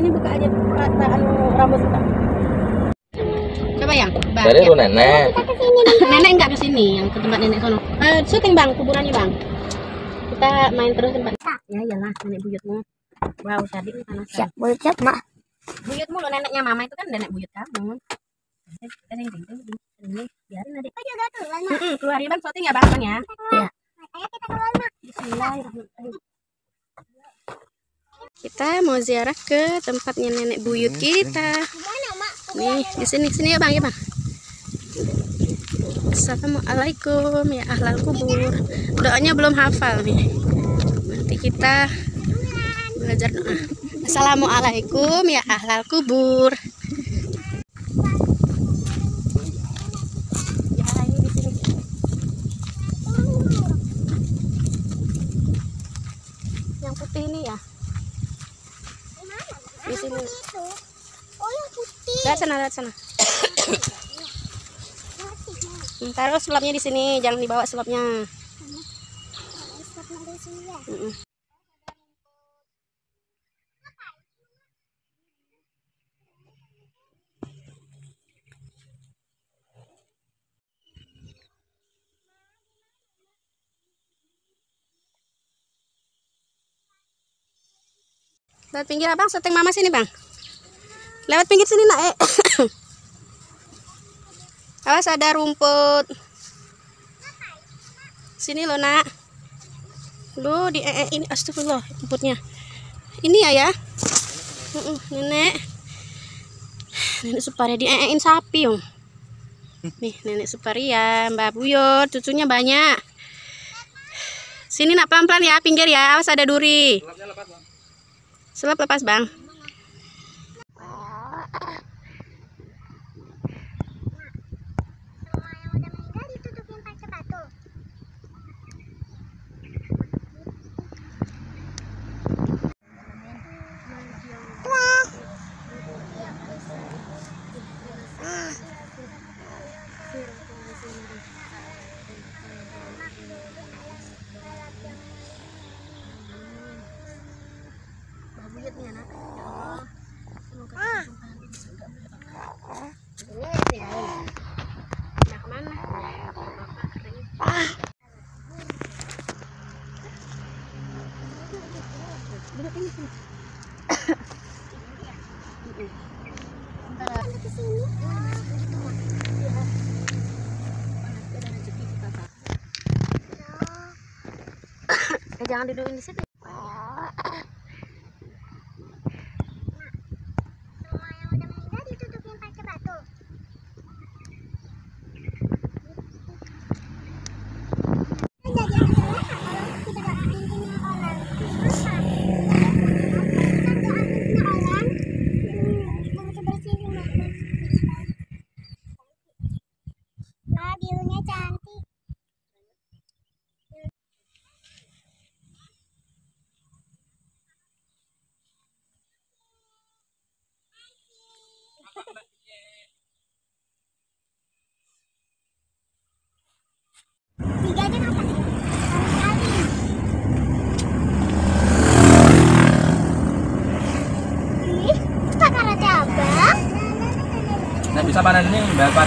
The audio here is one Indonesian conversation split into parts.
Sini buka aja rambut buka. Coba yang. Dari lu nenek. Nenek enggak ke sini, yang ke tempat nenek sono. Syuting bang, kuburannya bang. Kita main terus tempat. Ya iyalah, nenek buyutmu. Wow, tadi panas. Siap, buyut siap, Mak. Buyutmu lo, neneknya mama itu kan nenek buyut kamu. Ini biarin adik. Juga keluar, Mak. Keluar ya bang, syuting ya bang ya. Iya. Ayo kita keluar, Mak. Bismillahirrahmanirrahim. Kita mau ziarah ke tempatnya nenek buyut kita. Nih, di sini ya bang, ya bang. Assalamualaikum ya ahlal kubur. Doanya belum hafal nih. Nanti kita belajar doa. Assalamualaikum ya ahlal kubur. Ya, ini di sini. Yang putih ini ya. Di sini. Oh, yang putih. Lihat sana. Taruh sulapnya di sini, jangan dibawa sulapnya. Lewat pinggir abang, syuting mama sini bang. Lewat pinggir sini nak. Awas ada rumput. Sini lo nak. Lu di ini astagfirullah rumputnya. Ini ya. Nenek Suparia di sapi om. Nih nenek Suparia, Mbak Buyut, cucunya banyak. Sini nak pelan-pelan ya, pinggir ya. Awas ada duri. Sulap lepas bang. Buyutnya nak, ya Allah, semoga kesusahan ini juga nah kemana? Bapak kering. Duduk ini sini. Jangan dudukin di situ. Mobilnya cantik. Tiga aja apa sih? Ih, Pak karate abang. Nah bisa panen ini berapa?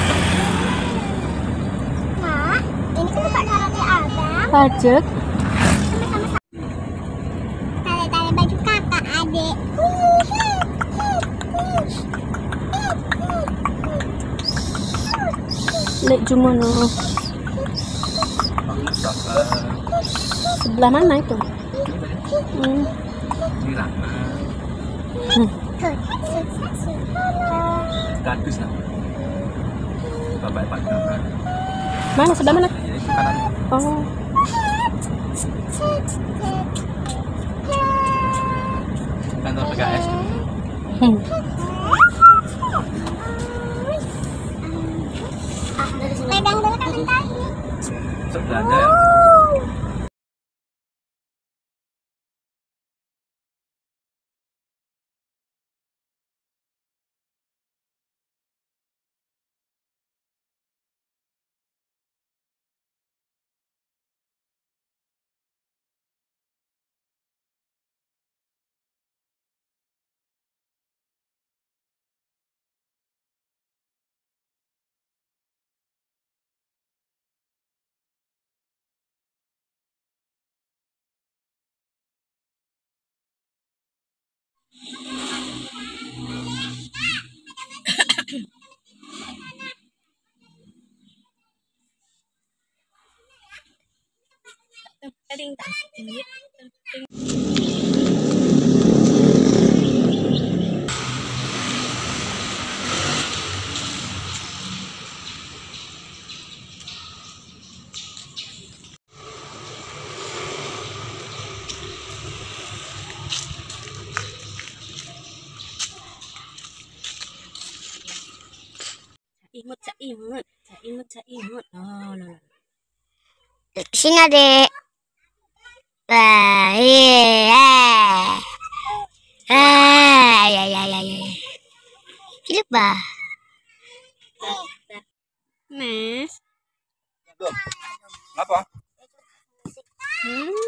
Mak, ini kan Pak karate abang. Pajak. Sama-sama. Tali-tali baju kakak adik. Lek Jumono. Sebelah mana itu? Kardus lah. Bapak Pak. Mana sebelah mana? Kanan. Oh. Kantor PKS. Pegang dulu kan tadi. Sebelahnya ya. Imut. Oh, no. Sini adek. Wah, iya. Ya. Hidup bah. Nes. Apa?